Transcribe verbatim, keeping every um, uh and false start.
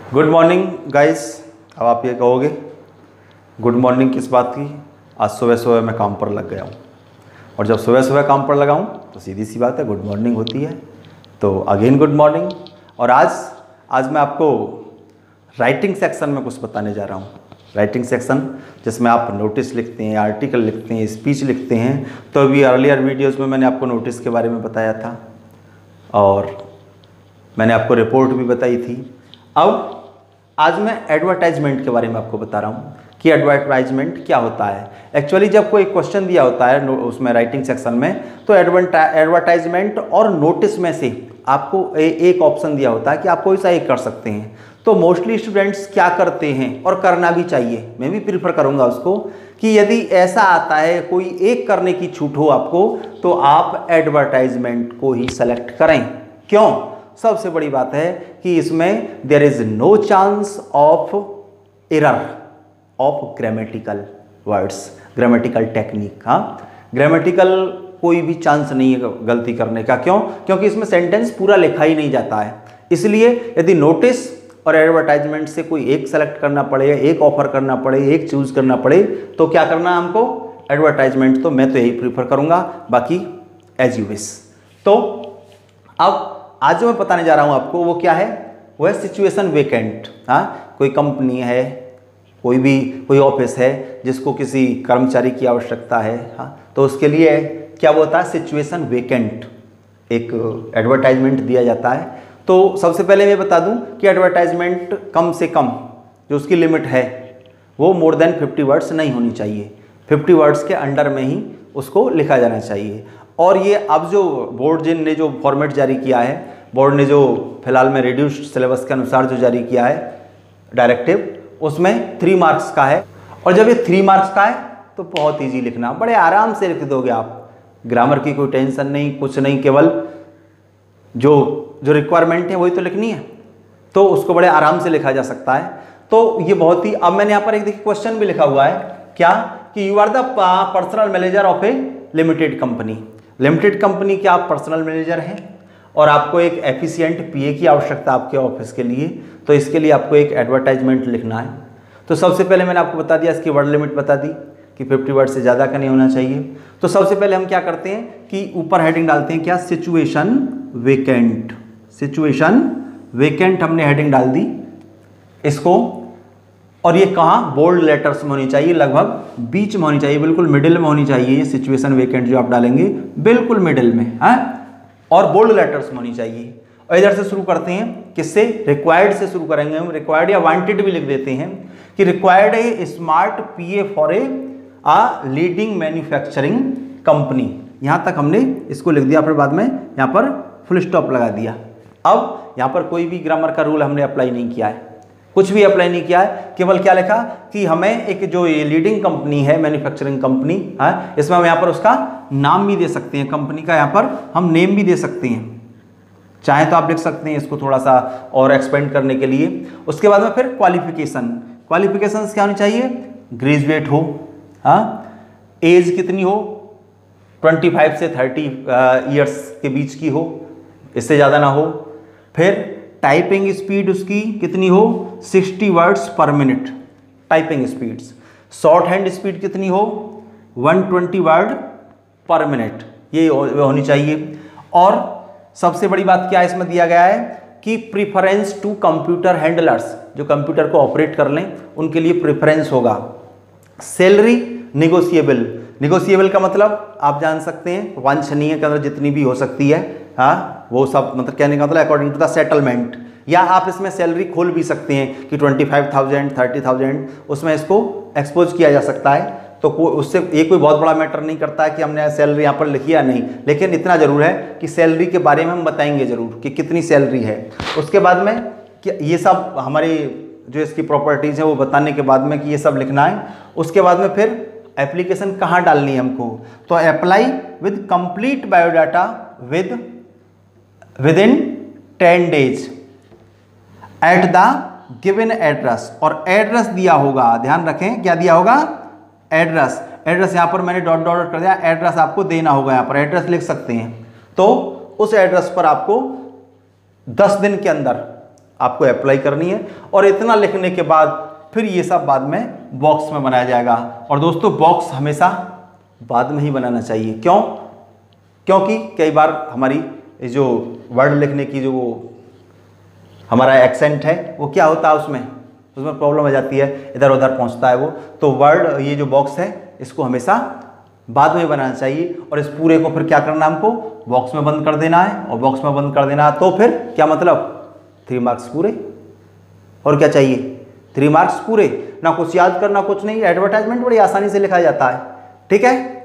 Good morning guys. अब आप ये कहोगे गुड मॉर्निंग किस बात की? आज सुबह सुबह मैं काम पर लग गया हूँ, और जब सुबह सुबह काम पर लगा हूँ तो सीधी सी बात है गुड मॉर्निंग होती है। तो अगेन गुड मॉर्निंग। और आज आज मैं आपको राइटिंग सेक्शन में कुछ बताने जा रहा हूँ। राइटिंग सेक्शन जिसमें आप नोटिस लिखते हैं, आर्टिकल लिखते हैं, स्पीच लिखते हैं। तो अभी अर्लियर वीडियोज़ में मैंने आपको नोटिस के बारे में बताया था और मैंने आपको रिपोर्ट भी बताई थी। अब आज मैं एडवर्टाइजमेंट के बारे में आपको बता रहा हूँ कि एडवर्टाइजमेंट क्या होता है। एक्चुअली जब कोई क्वेश्चन दिया होता है उसमें राइटिंग सेक्शन में, तो एडवर्टाइजमेंट और नोटिस में से आपको ए, एक ऑप्शन दिया होता है कि आप कोई सा एक कर सकते हैं। तो मोस्टली स्टूडेंट्स क्या करते हैं, और करना भी चाहिए, मैं भी प्रीफर करूँगा उसको, कि यदि ऐसा आता है कोई एक करने की छूट हो आपको, तो आप एडवर्टाइजमेंट को ही सेलेक्ट करें। क्यों? सबसे बड़ी बात है कि इसमें there is no chance of error of grammatical words, grammatical technique. हाँ, ग्रामेटिकल कोई भी चांस नहीं है गलती करने का। क्यों? क्योंकि इसमें सेंटेंस पूरा लिखा ही नहीं जाता है। इसलिए यदि नोटिस और एडवर्टाइजमेंट से कोई एक सेलेक्ट करना पड़े, एक ऑफर करना पड़े, एक चूज करना पड़े, तो क्या करना है हमको? एडवर्टाइजमेंट। तो मैं तो यही प्रीफर करूंगा, बाकी एज यू विश। तो अब आज जो मैं बताने जा रहा हूं आपको वो क्या है? वो है सिचुएशन वेकेंट। हाँ, कोई कंपनी है, कोई भी कोई ऑफिस है जिसको किसी कर्मचारी की आवश्यकता है, हाँ, तो उसके लिए क्या होता है? सिचुएशन वेकेंट एक एडवर्टाइजमेंट दिया जाता है। तो सबसे पहले मैं बता दूं कि एडवर्टाइजमेंट कम से कम जो उसकी लिमिट है वो मोर देन फिफ्टी वर्ड्स नहीं होनी चाहिए। फिफ्टी वर्ड्स के अंडर में ही उसको लिखा जाना चाहिए। और ये अब जो बोर्ड जिन ने जो फॉर्मेट जारी किया है, बोर्ड ने जो फिलहाल में रिड्यूस्ड सिलेबस के अनुसार जो जारी किया है डायरेक्टिव, उसमें थ्री मार्क्स का है। और जब ये थ्री मार्क्स का है तो बहुत इजी लिखना, बड़े आराम से लिख दोगे आप। ग्रामर की कोई टेंशन नहीं, कुछ नहीं, केवल जो जो रिक्वायरमेंट है वही तो लिखनी है, तो उसको बड़े आराम से लिखा जा सकता है। तो ये बहुत ही, अब मैंने यहाँ पर एक देखिए क्वेश्चन भी लिखा हुआ है, क्या कि you are the personal manager of a limited company. Limited company के आप पर्सनल मैनेजर हैं और आपको एक एफिशिएंट पीए की आवश्यकता आपके ऑफिस के लिए, तो इसके लिए आपको एक एडवर्टाइजमेंट लिखना है। तो सबसे पहले मैंने आपको बता दिया, इसकी वर्ड लिमिट बता दी कि फिफ्टी वर्ड से ज़्यादा का नहीं होना चाहिए। तो सबसे पहले हम क्या करते हैं कि ऊपर हेडिंग डालते हैं, क्या? Situation vacant. सिचुएशन वेकेंट हमने हेडिंग डाल दी इसको, और ये कहाँ? बोल्ड लेटर्स में होनी चाहिए, लगभग बीच में होनी चाहिए, बिल्कुल मिडिल में होनी चाहिए। ये सिचुएशन वेकेंट जो आप डालेंगे बिल्कुल मिडिल में है, और बोल्ड लेटर्स में होनी चाहिए। और इधर से शुरू करते हैं, किससे? रिक्वायर्ड से शुरू करेंगे हम। रिक्वायर्ड या वांटेड भी लिख देते हैं कि required a smart PA for a ah leading manufacturing company. यहाँ तक हमने इसको लिख दिया, फिर बाद में यहाँ पर फुल स्टॉप लगा दिया। अब यहाँ पर कोई भी ग्रामर का रूल हमने अप्लाई नहीं किया है, कुछ भी अप्लाई नहीं किया है, केवल क्या लिखा कि हमें एक जो ये लीडिंग कंपनी है, मैन्युफैक्चरिंग कंपनी है, इसमें हम यहाँ पर उसका नाम भी दे सकते हैं, कंपनी का यहाँ पर हम नेम भी दे सकते हैं। चाहे तो आप लिख सकते हैं इसको थोड़ा सा और एक्सपेंड करने के लिए। उसके बाद में फिर क्वालिफिकेशन। क्वालिफिकेशन क्या होनी चाहिए? ग्रेजुएट हो, हाँ, एज कितनी हो? ट्वेंटी फाइव से थर्टी ईयर्स के बीच की हो, इससे ज़्यादा ना हो। फिर टाइपिंग स्पीड उसकी कितनी हो? Sixty words per minute typing speeds. Shorthand speed कितनी हो? One twenty word per minute, ये होनी चाहिए। और सबसे बड़ी बात क्या इसमें दिया गया है कि प्रीफरेंस टू कंप्यूटर हैंडलर्स, जो कंप्यूटर को ऑपरेट कर लें उनके लिए प्रेफरेंस होगा। Salary negotiable. निगोशिएबल का मतलब आप जान सकते हैं, वांछनीय के अंदर जितनी भी हो सकती है, हाँ, वो सब मतलब कहने का मतलब अकॉर्डिंग टू द सेटलमेंट। या आप इसमें सैलरी खोल भी सकते हैं कि twenty five thousand, thirty thousand, उसमें इसको एक्सपोज किया जा सकता है। तो को उससे ये कोई बहुत बड़ा मैटर नहीं करता है कि हमने सैलरी यहाँ पर लिखी या नहीं, लेकिन इतना ज़रूर है कि सैलरी के बारे में हम बताएंगे ज़रूर कि कितनी सैलरी है। उसके बाद में कि ये सब हमारी जो इसकी प्रॉपर्टीज़ है वो बताने के बाद में कि ये सब लिखना है। उसके बाद में फिर एप्लीकेशन कहाँ डालनी है हमको? तो apply with complete biodata with with in ten days at the given address. और एड्रेस दिया होगा, ध्यान रखें क्या दिया होगा? एड्रेस। एड्रेस यहाँ पर मैंने डॉट डॉट कर दिया, एड्रेस आपको देना होगा, यहाँ पर एड्रेस लिख सकते हैं। तो उस एड्रेस पर आपको दस दिन के अंदर आपको अप्लाई करनी है। और इतना लिखने के बाद फिर ये सब बाद में बॉक्स में बनाया जाएगा। और दोस्तों बॉक्स हमेशा बाद में ही बनाना चाहिए। क्यों? क्योंकि कई बार हमारी जो वर्ड लिखने की जो हमारा एक्सेंट है वो क्या होता है, उसमें उसमें प्रॉब्लम आ जाती है, इधर उधर पहुंचता है वो। तो वर्ड ये जो बॉक्स है इसको हमेशा बाद में बनाना चाहिए। और इस पूरे को फिर क्या करना है, हमको बॉक्स में बंद कर देना है। और बॉक्स में बंद कर देना है तो फिर क्या मतलब, थ्री मार्क्स पूरे। और क्या चाहिए, थ्री मार्क्स पूरे। ना कुछ याद करना, कुछ नहीं। एडवर्टाइजमेंट बड़ी आसानी से लिखा जाता है। ठीक है।